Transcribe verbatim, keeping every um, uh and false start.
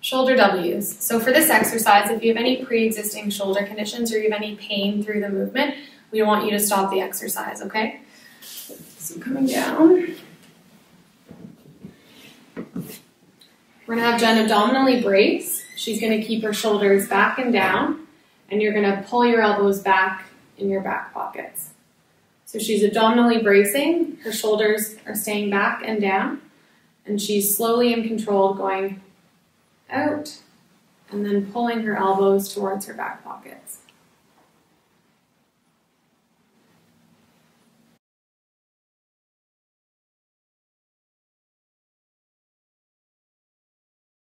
Shoulder W's. So for this exercise, if you have any pre-existing shoulder conditions or you have any pain through the movement, we want you to stop the exercise, okay? So coming down. We're gonna have Jen abdominally brace. She's gonna keep her shoulders back and down, and you're gonna pull your elbows back in your back pockets. So she's abdominally bracing, her shoulders are staying back and down, and she's slowly and controlled going out and then pulling her elbows towards her back pockets.